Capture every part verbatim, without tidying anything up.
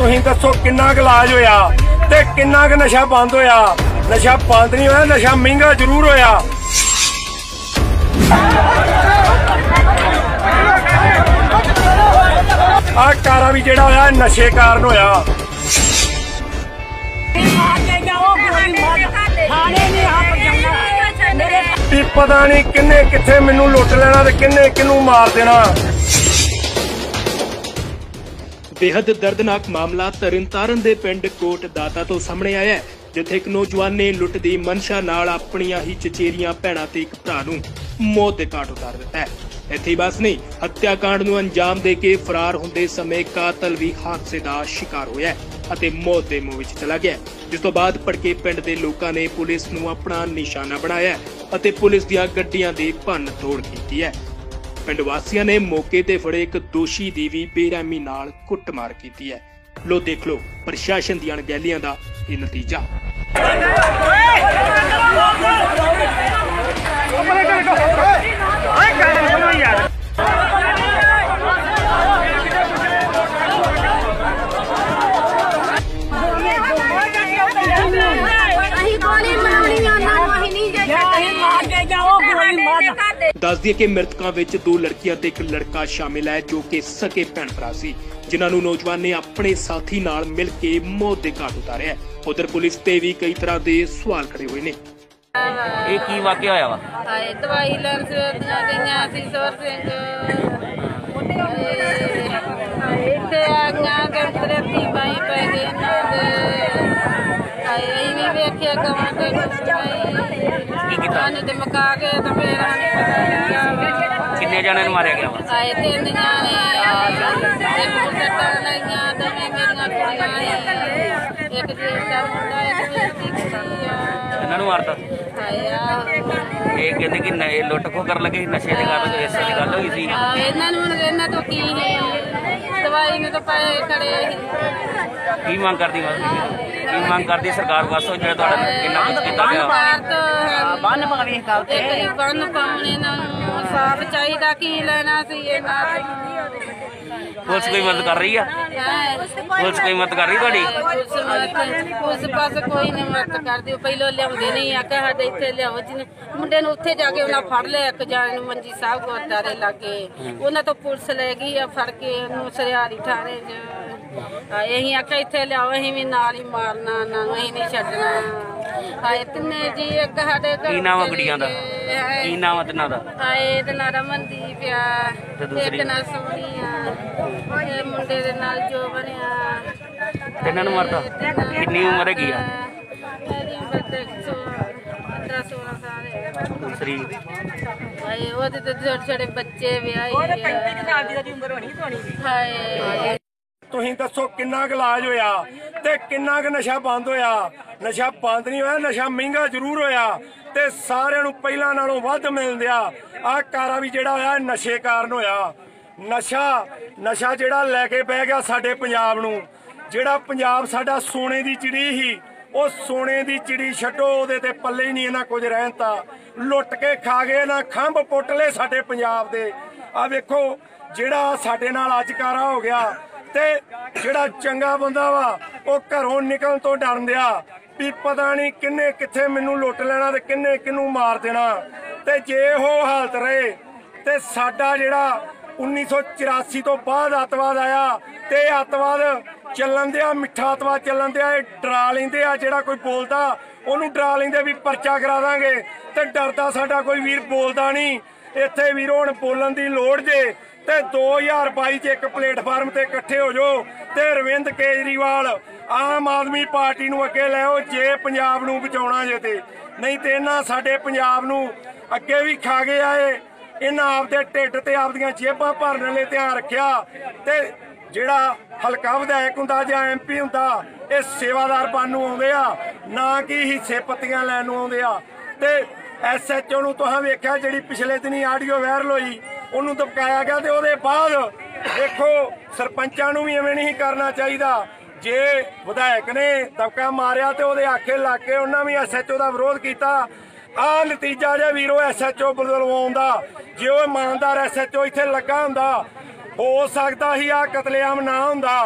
तुसीं दसो किन्ना क इलाज होया ते किन्ना क नशा बंद होया? नशा बंद नहीं होया, नशा महंगा जरूर होया। आ कारा भी जेड़ा होया नशे कारण होया। पता नहीं किन्ने किथे मैनू लुट लेना ते किन्ने किनू मार देना। बेहद दर्दनाक मामला तरनतारन दे पिंड कोट दाता तो सामने आया है, जिथे एक नौजवान ने लुट दी मनशा नाल अपनियां ही चचेरियां भैणां ते एक भरा नूं मौत दे घाट उतार दिता है। इत्थे बस नहीं, हत्याकांड नूं अंजाम दे के फरार हुंदे समय कातल भी हादसे दा शिकार होया अते मौत दे मुंह विच चला गया, जिस तो बाद भड़के पिंड दे लोकां ने पुलिस नूं अपना निशाना बनाया अते पुलिस दियां गड्डियां दी भन्न तोड़ कीती है। पिंड वासियां ने मौके ते फड़े एक दोषी दी भी बेरहमी नाल कुੱਟਮਾਰ कीती है। लो देख लो प्रशासन दी अणगहलियां दा ये नतीजा। दस दिए कि मृतकों विच दो लड़कियां ते एक लड़का शामिल है, जो कि सके भैन भरा सी, जिन्हां नूं नौजवान ने अपने साथी नाल मिल के मौत दे घाट उतारिया। उधर पुलिस ते भी कई तरह दे सवाल खड़े हुए ने। ਇਹ ਕੀ ਵਾਕਿਆ ਹੋਇਆ ਵਾ? ਹਾਏ ਦਵਾਈ ਲੈਣ ਸਵੇਰੀਆਂ ਗਈਆਂ ਸੀ ਸੋਰ ਸਿੰਘ, ਹਾਏ ਇੱਥੇ ਆ ਗਈਆਂ ਗੰਤਰੇ ਦੀ ਬਾਈ ਪੈ ਗਈ ਇਹਨਾਂ ਦੇ। ਹਾਏ ਅਸੀਂ ਵੀ ਵੇਖਿਆ ਗਵਾਂ ਤੇ ਕੀ ਕੀਤਾ ਨੇ ਤੇ ਮਕਾ ਕੇ ਤੇ ਫੇਰ ਆਣੇ ਪਤਾ ਲੱਗਿਆ ਵਾ ਕਿੰਨੇ ਜਣਿਆਂ ਨੂੰ ਮਾਰਿਆ ਗਿਆ ਵਾ? ਹਾਏ ਤਿੰਨ ਜਾਣੇ ਇੱਕ ਸੱਟਾਂ ਲਾਈਆਂ, ਦੋਵੇਂ ਮੇਰੀਆਂ ਕੁੜੀਆਂ ਸੀ, ਇੱਕ ਜੇਠ ਦਾ ਮੁੰਡਾ ਇੱਕ ਬੇਟੀ ਕੁੜੀ ਆ। ਇਹਨਾਂ ਨੂੰ ਮਾਰਤਾ? ਇਹ ਕਹਿੰਦੇ ਕਿ ਇਹ ਲੁੱਟ ਖੋ ਕਰਨ ਲੱਗੇ ਨਸ਼ੇ ਦੀ ਗੱਲ, ਇਸੇ ਦੀ ਗੱਲ ਹੋਈ ਸੀ। ਇਹਨਾਂ ਨੂੰ ਇਹਨਾਂ ਤੋਂ ਕੀ ਦਵਾਈ ਨੂੰ ਤਾਂ ਪਏ ਖੜੇ। ਕੀ ਮੰਗ ਕਰਦੀ ਕੀ ਮੰਗ ਕਰਦੀ ਸਰਕਾਰ ਵਾਸਤੇ ਜਿਹੜਾ ਤੁਹਾਡਾ ਕਿੰਨਾ ਕੁਝ ਕੀਤਾ ਗਿਆ? ਬੰਨ ਪਾਵੇ ਗੱਲ ਤੇ ਬੰਨ ਪਾਉਣੇ ਨੂੰ ਸਾਫ ਚਾਹੀਦਾ, ਕੀ ਲੈਣਾ ਸੀ ਇਹਨਾਂ ਤੋਂ। ਪੁਲਿਸ ਕੋਈ ਮਦਦ ਕਰ ਰਹੀ ਆ? ਪੁਲਿਸ ਕੋਈ ਮਦਦ ਕਰ ਰਹੀ ਤੁਹਾਡੀ? ਪੁਲਿਸ ਪਾਸ ਕੋਈ ਨਹੀਂ ਮਦਦ ਕਰਦੀ। ਪਹਿਲੋਂ ਲਿਆਉਂਦੇ ਨਹੀਂ ਆ ਕਿ ਸਾਡੇ ਇੱਥੇ ਲਿਆਓ, ਜਿਹਨੇ ਮੁੰਡੇ ਨੂੰ ਉੱਥੇ ਜਾ ਕੇ ਉਹਨਾਂ ਫੜ ਲਿਆ ਇੱਕ ਜਾਣੇ ਨੂੰ ਮੰਜੀ ਸਾਹਿਬ ਗੁਰਦਾਰੇ ਲਾਗੇ, ਉਹਨਾਂ ਤੋਂ ਪੁਲਿਸ ਲੈ ਗਈ ਆ ਫੜ ਕੇ ਉਹਨੂੰ ਸਰਿਆਰੀ ਥਾਣੇ 'ਚ। ਅਸੀਂ ਆਖਿਆ ਇੱਥੇ ਲਿਆਓ, ਅਸੀਂ ਵੀ ਨਾਲ ਹੀ ਮਾਰਨਾ ਉਹਨਾਂ ਨੂੰ, ਅਸੀਂ ਨਹੀਂ ਛੱਡਣਾ। ਹਾਏ ਤਿੰਨੇ ਜੀ ਇੱਕ ਸਾਡੇ ਕੀ ਨਾਮ ਆ ਕੁੜੀਆਂ ਦਾ? ਕੀ ਨਾਮ ਆ ਤਿੰਨਾਂ ਦਾ? ਹਾਏ ਤੇ ਨਾਲ ਰਮਨਦੀਪ ਆ, ਇੱਕ ਨਾਲ ਸੋਹਣੀ ਆ, ਇਹ ਮੁੰਡੇ ਦੇ ਨਾਲ ਜੋ ਬਣਿਆ। ਤਿੰਨਾਂ ਨੂੰ ਮਾਰਤਾ? ਕਿੰਨੀ ਉਮਰ ਹੈਗੀ ਆ? ਮੇਰੀ ਉਮਰ ਤੇ ਪੰਦਰਾਂ ਸੋਲਾਂ ਸਾਲ ਹੈ। ਦੂਸਰੀ ਹਾਏ ਉਹਦੇ ਤੇ ਛੋਟੇ ਛੋਟੇ ਬੱਚੇ ਵਿਆਹੇ ਆ। ਹਾਏ तुसीं दसो किन्ना क इलाज होया ते किन्ना क नशा बंद होया? नशा बंद नहीं होया, नशा महंगा जरूर होया ते सारिਆਂ ਨੂੰ ਪਹਿਲਾਂ ਨਾਲੋਂ ਵੱਧ ਮਿਲਦਿਆ। आ कारा भी जेड़ा होया नशे कारण होया। नशा नशा जेड़ा लैके बह गया साडे पंजाब नूं, जेड़ा पंजाब साडा सोने दी चिड़ी ही, ਉਹ सोने दी चिड़ी छड्डो, ਉਹਦੇ ਤੇ पल्ले ही नहीं इन्हां कुछ रहन ता। लुट के खा गए ना, खंभ पुट ले साडे पंजाब दे। आ वेखो जेड़ा साडे नाल अज कारा हो गया ते जेड़ा चंगा बंदा वा वो घरों निकलण तो डरदिया भी पता नहीं किन्ने किथे मैनू लुट लेना ते किन्ने किनू मार देना। ते जे हो हालत रहे ते साडा जेड़ा उन्नीस सौ चौरासी तो बाद अतवाद आया ते अतवाद चलन दिया, मिठा अतवाद चलन दिया, डरा लेंदे आ। जेड़ा कोई बोलदा ओनू डरा लेंदे भी परचा करा दांगे, ते डरदा साडा कोई वीर बोलदा नहीं। इत्थे वीरो हुण बोलण दी लोड़ जे ते दो हज़ार बाई च एक प्लेटफार्म ते इकट्ठे हो जाओ ते अरविंद केजरीवाल आम आदमी पार्टी नूं अगे लिआओ जे पंजाब नूं बचाउणा जे ते, नहीं ते इन्हां साडे पंजाब नूं अगे भी खा गए आए। इन्हां आपदे ढिड ते आपदियां जेबां भरन लई ध्यान रखिया ते जेड़ा हलका विधायक हुंदा जां एम पी हुंदा ये सेवादार बनन नूं आउंदे आ, ना कि हिस्से पत्तियां लैण नूं आउंदे आ। ते एस एच ओ नूं तुहां वेख्या जिहड़ी पिछले दिनी आडियो वायरल होई ਉਹਨੂੰ ਦਬਕਾਇਆ ਗਿਆ ਤੇ ਉਹਦੇ ਬਾਅਦ ਦੇਖੋ ਸਰਪੰਚਾਂ ਨੂੰ ਵੀ ਐਵੇਂ ਨਹੀਂ ਕਰਨਾ ਚਾਹੀਦਾ। ਜੇ ਵਿਧਾਇਕ ਨੇ ਦਬਕਾ ਮਾਰਿਆ ਤੇ ਉਹਦੇ ਆਖੇ ਲਾ ਕੇ ਉਹਨਾਂ ਵੀ ਐਸ ਐਚ ਓ ਦਾ ਵਿਰੋਧ ਕੀਤਾ। ਆਹ ਨਤੀਜਾ ਜੇ ਵੀਰੋ ਐਸ ਐਚ ਓ ਬਦਲਵਾਉਣ ਦਾ। ਜੇ ਉਹ ਇਮਾਨਦਾਰ ਐਸ ਐਚ ਓ ਇੱਥੇ ਲੱਗਾ ਹੁੰਦਾ ਹੋ ਸਕਦਾ ਹੀ ਆ ਕਤਲੇਆਮ ਨਾ ਹੁੰਦਾ।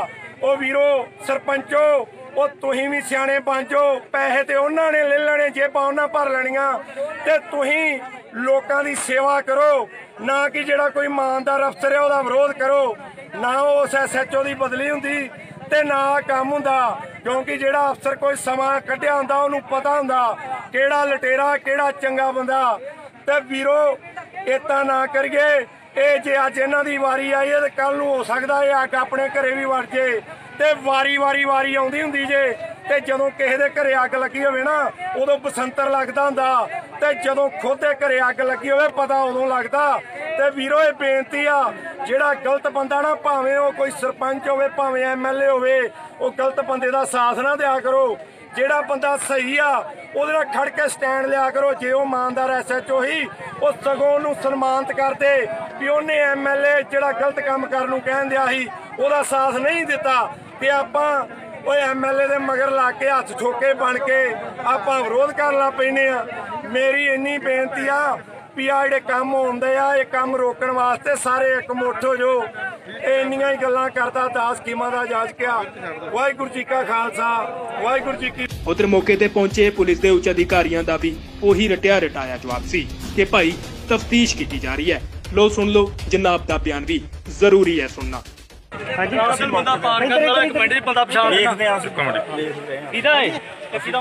ਉਹ ਵੀਰੋ ਸਰਪੰਚੋ ਉਹ ਤੁਸੀਂ ਵੀ ਸਿਆਣੇ ਬਣ ਜਾਓ। ਪੈਸੇ ਤੇ ਉਹਨਾਂ ਨੇ ਲੈ ਲੈਣੇ, ਜੇਬਾਂ ਉਹਨਾਂ ਭਰ ਲੈਣੀਆਂ, ਤੇ ਤੁਸੀਂ ਲੋਕਾਂ ਦੀ ਸੇਵਾ ਕਰੋ, ਨਾ ਕਿ ਜਿਹੜਾ ਕੋਈ ਇਮਾਨਦਾਰ ਅਫਸਰ ਹੈ ਉਹਦਾ ਵਿਰੋਧ ਕਰੋ। ਨਾ ਉਸ ਐਸ ਐਚ ਓ ਦੀ ਬਦਲੀ ਹੁੰਦੀ ਤੇ ਨਾ ਕੰਮ ਹੁੰਦਾ, ਕਿਉਂਕਿ ਜਿਹੜਾ ਅਫਸਰ ਕੋਈ ਸਮਾਂ ਕੱਢਿਆ ਹੁੰਦਾ ਉਹਨੂੰ ਪਤਾ ਹੁੰਦਾ ਕਿਹੜਾ ਲਟੇਰਾ ਕਿਹੜਾ ਚੰਗਾ ਬੰਦਾ। ਤੇ ਵੀਰੋ ਏਦਾਂ ਨਾ ਕਰੀਏ। ਇਹ ਜੇ ਅੱਜ ਇਹਨਾਂ ਦੀ ਵਾਰੀ ਆਈ ਹੈ ਤੇ ਕੱਲ ਨੂੰ ਹੋ ਸਕਦਾ ਇਹ ਅੱਗ ਆਪਣੇ ਘਰੇ ਵੀ ਵੜ ਜੇ। ਤੇ ਵਾਰੀ ਵਾਰੀ ਵਾਰੀ ਆਉਂਦੀ ਹੁੰਦੀ ਜੇ, ਤੇ ਜਦੋਂ ਕਿਸੇ ਦੇ ਘਰੇ ਅੱਗ ਲੱਗੀ ਹੋਵੇ ਨਾ ਉਦੋਂ ਬਸੰਤਰ ਲੱਗਦਾ ਹੁੰਦਾ, ਤੇ ਜਦੋਂ ਖੁਦ ਦੇ ਘਰੇ ਅੱਗ ਲੱਗੀ ਹੋਵੇ ਪਤਾ ਉਦੋਂ ਲੱਗਦਾ। ਤੇ ਵੀਰੋ ਇਹ ਬੇਨਤੀ ਆ, ਜਿਹੜਾ ਗਲਤ ਬੰਦਾ ਨਾ, ਭਾਵੇਂ ਉਹ ਕੋਈ ਸਰਪੰਚ ਹੋਵੇ ਭਾਵੇਂ ਐਮ ਐਲ ਏ ਹੋਵੇ, ਉਹ ਗਲਤ ਬੰਦੇ ਦਾ ਸਾਥ ਨਾ ਦਿਆ ਕਰੋ। ਜਿਹੜਾ ਬੰਦਾ ਸਹੀ ਆ ਉਹਦੇ ਨਾਲ ਖੜ ਕੇ ਸਟੈਂਡ ਲਿਆ ਕਰੋ। ਜੇ ਉਹ ਇਮਾਨਦਾਰ ਐਸ ਐਚ ਓ ਹੀ, ਉਹ ਸਗੋਂ ਉਹਨੂੰ ਸਨਮਾਨਿਤ ਕਰਦੇ ਵੀ ਉਹਨੇ ਐਮ ਐਲ ਏ ਜਿਹੜਾ ਗਲਤ ਕੰਮ ਕਰਨ ਨੂੰ ਕਹਿਣ ਦਿਆ ਸੀ ਉਹਦਾ ਸਾਥ ਨਹੀਂ ਦਿੱਤਾ। ਤੇ ਆਪਾਂ ਉਹ ਐਮ ਐਲ ਏ ਦੇ ਮਗਰ ਲਾ ਕੇ ਹੱਥ ਠੋਕੇ ਬਣ ਕੇ ਆਪਾਂ ਵਿਰੋਧ ਕਰਨ ਲੱਗ ਪੈਂਦੇ ਆ। ਮੇਰੀ ਇੰਨੀ ਬੇਨਤੀ ਆ ਵੀ ਆ ਜਿਹੜੇ ਕੰਮ ਹੁੰਦੇ ਆ ਇਹ ਕੰਮ ਰੋਕਣ ਵਾਸਤੇ ਸਾਰੇ ਇਕਮੁੱਠ ਹੋ ਜਾਓ। ਇਹ ਇੰਨੀਆਂ ਹੀ ਗੱਲਾਂ ਕਰਦਾ ਦਾਸ ਸਕੀਮਾਂ ਦਾ ਜਾਜ ਕਿਆ। ਵਾਹਿਗੁਰੂ ਜੀ ਕਾ ਖਾਲਸਾ ਵਾਹਿਗੁਰੂ ਜੀ ਕੀ। ਉਧਰ ਮੌਕੇ ਤੇ ਪਹੁੰਚੇ ਪੁਲਿਸ ਦੇ ਉੱਚ ਅਧਿਕਾਰੀਆਂ ਦਾ ਵੀ ਉਹੀ ਰਟਿਆ ਰਟਾਇਆ ਜਵਾਬ ਸੀ ਕਿ ਭਾਈ ਤਫਤੀਸ਼ ਕੀਤੀ ਜਾ ਰਹੀ ਹੈ। ਲੋ ਸੁਣ ਲੋ, ਜਨਾਬ ਦਾ ਬਿਆਨ ਵੀ ਜ਼ਰੂਰੀ ਹੈ ਸੁਣਨਾ। ਹਾਂਜੀ ਅਸੀਂ ਬੰਦਾ ਪਾਰ ਕਰਨ ਵਾਲਾ ਇੱਕ ਮਿੰਟ ਦੀ ਬੰਦਾ ਪਛਾਣ ਦੇਖਦੇ ਆ। ਕਿਹਦਾ ਹੈ ਕਿਹਦਾ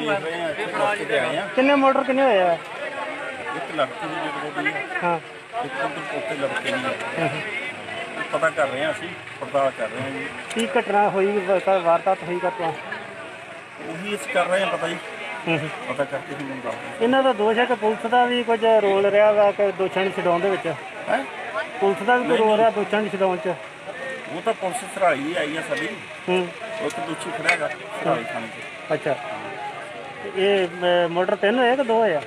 ਕਿੰਨੇ ਮੋਟਰ ਕਿੰਨੇ ਹੋਏ ਆ? ਇੱਕ ਲੜਕੀ ਦੀ ਜਿਹੜੀ ਹੈ ਹਾਂ, ਇੱਕ ਉਧਰ ਉੱਤੇ ਲੜਕੇ ਦੀ ਪਤਾ ਕਰ ਰਹੇ ਹਾਂ, ਅਸੀਂ ਪੜਤਾਲ ਕਰ ਰਹੇ ਹਾਂ ਜੀ। ਕੀ ਘਟਨਾ ਹੋਈ, ਵਾਰਦਾਤ ਹੋਈ ਕਰਤਾ ਉਹੀ ਅਸੀਂ ਕਰ ਰਹੇ ਹਾਂ ਪਤਾ ਜੀ, ਪਤਾ ਕਰਕੇ ਹੀ ਮੁੰਡਾ। ਇਹਨਾਂ ਦਾ ਦੋਸ਼ ਹੈ ਕਿ ਪੁਲਿਸ ਦਾ ਵੀ ਕੁਝ ਰੋਲ ਰਿਹਾ ਵਾ ਕਿ ਦੋਸ਼ਾਂ ਨੂੰ ਛਡਾਉਣ ਦੇ ਵਿੱਚ। ਹੈ ਪੁਲਿਸ ਦਾ ਵੀ ਕੋਈ ਰੋਲ ਰਿਹਾ ਦੋਸ਼ਾਂ ਨੂੰ ਛਡਾਉਣ 'ਚ? ਉਹ ਤਾਂ ਪੁਲਿਸ ਸਰਾਲੀ ਆਈ ਆ ਸਾਡੀ, ਹੂੰ, ਉਹ ਤਾਂ ਦੋਸ਼ੀ ਖੜਾ ਹੈਗਾ ਸਰਾਲੀ ਥਾਣੇ 'ਚ। ਅੱਛਾ, ਇਹ ਅਹ, ਮੋਟਰ ਤਿੰਨ ਹੋਏ ਕਿ ਦੋ ਹੋਏ ਆ?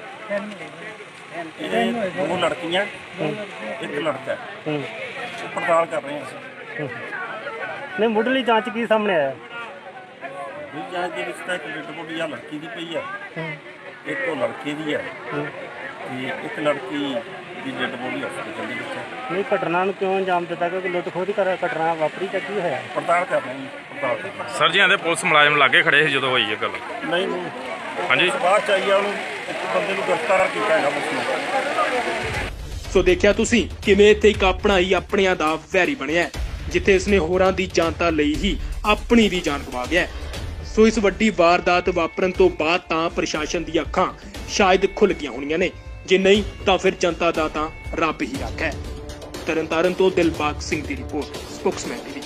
ਇਹ ਦੋ ਲੜਕੀਆਂ ਇੱਕ ਲੜਕਾ, ਹੂੰ, ਉਹ ਪੜਤਾਲ ਕਰ ਰਹੇ ਹਾਂ ਅਸੀਂ। ਨਹੀਂ, ਮੁੱਢਲੀ ਜਾਂਚ ਕੀ ਸਾਹਮਣੇ ਆਇਆ? ਵੀ ਜਾਂਚ ਦੇ ਵਿੱਚ ਤਾਂ ਇੱਕ ਡੈਡ ਬੋਡੀ ਆ ਲੜਕੀ ਦੀ ਪਈ ਆ, ਇੱਕ ਉਹ ਲੜਕੇ ਦੀ ਆ, ਤੇ ਇੱਕ ਲੜਕੀ ਦੀ ਡੈਡ ਬੋਡੀ ਹਸਪਤਾਲ ਦੇ ਵਿੱਚ। ਨਹੀਂ, ਘਟਨਾ ਨੂੰ ਕਿਉਂ ਅੰਜਾਮ ਦਿੱਤਾ? ਕਿਉਂਕਿ ਲੁੱਟ ਖੋਹ ਦੀ ਕਰ ਘਟਨਾ ਵਾਪਰੀ ਜਾਂ ਕੀ ਹੋਇਆ? ਪੜਤਾਲ ਕਰ ਰਹੇ ਹਾਂ, ਪੜਤਾਲ ਕਰ ਰਹੇ ਹਾਂ। ਸਰ ਜੀ ਆਂਦੇ ਪੁਲਿਸ ਮੁਲਾਜ਼ਮ ਲਾਗੇ ਖੜੇ ਸੀ ਜਦੋਂ ਹੋਈ ਇਹ ਗੱਲ? ਨਹੀਂ ਨਹੀਂ, ਹਾਂਜੀ, ਬਾਅਦ ਚ ਆਈ ਆ, ਉਹਨੂੰ ਇੱਕ ਬੰਦੇ ਨੂੰ ਗ੍ਰਿਫਤਾਰ ਕੀਤਾ ਹੈਗਾ ਪੁਲਿਸ ਨੇ। ਸੋ ਦੇਖਿਆ ਤੁਸੀਂ ਕਿਵੇਂ ਇੱਥੇ ਇੱਕ ਆਪਣਾ ਹੀ ਆਪਣਿਆਂ ਦਾ ਵੈਰੀ ਬਣਿਆ, ਜਿੱਥੇ ਇਸਨੇ ਹੋਰਾਂ ਦੀ ਜਾਨਤਾ ਲਈ ਹੀ ਆਪਣੀ ਵੀ ਜਾਨ ਗਵਾ ਗਿਆ। ਸੋ ਇਸ ਵੱਡੀ ਵਾਰਦਾਤ ਵਾਪਰਨ ਤੋਂ ਬਾਅਦ ਤਾਂ ਪ੍ਰਸ਼ਾਸਨ ਦੀਆਂ ਅੱਖਾਂ ਸ਼ਾਇਦ ਖੁੱਲ ਗਈਆਂ ਹੋਣੀਆਂ ਨੇ, ਜੇ ਨਹੀਂ ਤਾਂ ਫਿਰ ਜਨਤਾ ਦਾ ਤਾਂ ਰੱਬ ਹੀ ਰੱਖਾ ਹੈ। ਤਰਨਤਾਰਨ ਤੋਂ ਦਿਲਬਾਗ ਸਿੰਘ ਦੀ ਰਿਪੋਰਟ, ਸਪੋਕਸਮੈਨ।